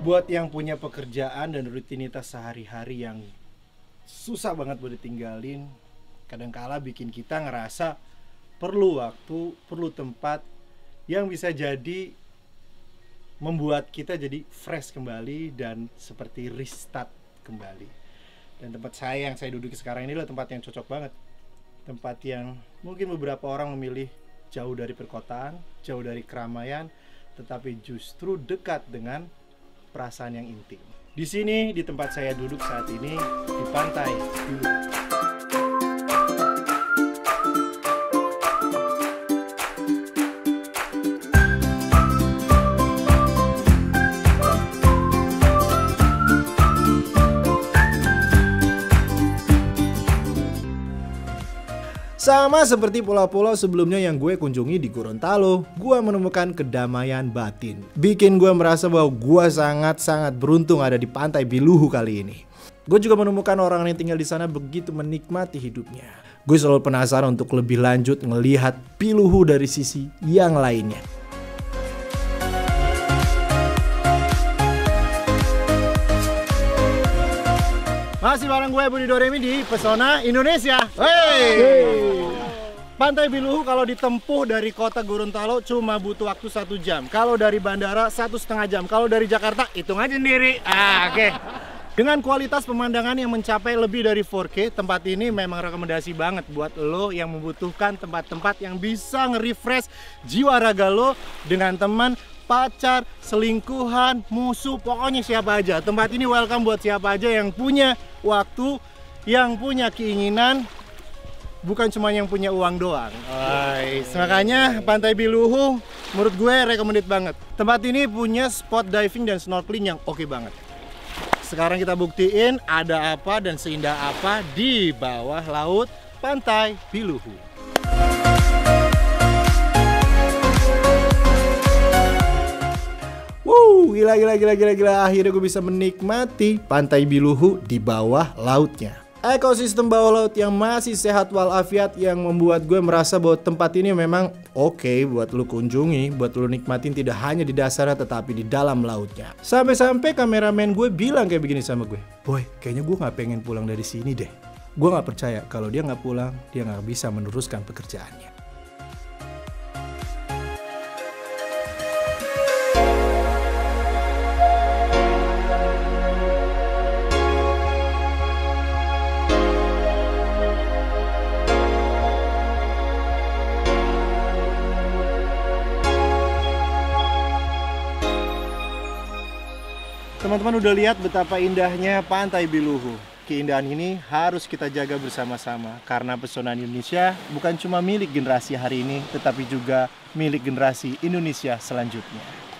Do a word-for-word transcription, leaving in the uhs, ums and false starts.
Buat yang punya pekerjaan dan rutinitas sehari-hari yang susah banget buat ditinggalin, kadangkala bikin kita ngerasa perlu waktu, perlu tempat yang bisa jadi membuat kita jadi fresh kembali dan seperti restart kembali. Dan tempat saya yang saya duduki sekarang ini adalah tempat yang cocok banget. Tempat yang mungkin beberapa orang memilih jauh dari perkotaan, jauh dari keramaian, tetapi justru dekat dengan perasaan yang intim. Di sini, di tempat saya duduk saat ini, di Pantai Biluhu. Sama seperti pulau-pulau sebelumnya yang gue kunjungi di Gorontalo, gue menemukan kedamaian batin. Bikin gue merasa bahwa gue sangat-sangat beruntung ada di Pantai Biluhu kali ini. Gue juga menemukan orang yang tinggal di sana begitu menikmati hidupnya. Gue selalu penasaran untuk lebih lanjut ngelihat Biluhu dari sisi yang lainnya. Masih bareng gue Budi Doremi di Pesona Indonesia. Hey! Hey. Pantai Biluhu kalau ditempuh dari kota Gorontalo cuma butuh waktu satu jam. Kalau dari bandara satu setengah jam. Kalau dari Jakarta hitung aja sendiri. Ah, oke. Okay. Dengan kualitas pemandangan yang mencapai lebih dari empat K, tempat ini memang rekomendasi banget buat lo yang membutuhkan tempat-tempat yang bisa nge-refresh jiwa raga lo dengan teman, pacar, selingkuhan, musuh, pokoknya siapa aja. Tempat ini welcome buat siapa aja yang punya waktu, yang punya keinginan, bukan cuma yang punya uang doang. Guys, makanya Pantai Biluhu menurut gue recommended banget. Tempat ini punya spot diving dan snorkeling yang oke banget. Sekarang kita buktiin ada apa dan seindah apa di bawah laut Pantai Biluhu. Wow, gila gila gila gila gila. Akhirnya gue bisa menikmati Pantai Biluhu di bawah lautnya. Ekosistem bawah laut yang masih sehat walafiat yang membuat gue merasa bahwa tempat ini memang oke okay buat lu kunjungi, buat lu nikmatin tidak hanya di dasarnya tetapi di dalam lautnya. Sampai-sampai kameramen gue bilang kayak begini sama gue, "Boy, kayaknya gue gak pengen pulang dari sini deh." Gue gak percaya kalau dia gak pulang, dia gak bisa meneruskan pekerjaannya. Teman-teman udah lihat betapa indahnya Pantai Biluhu. Keindahan ini harus kita jaga bersama-sama karena pesona Indonesia bukan cuma milik generasi hari ini tetapi juga milik generasi Indonesia selanjutnya.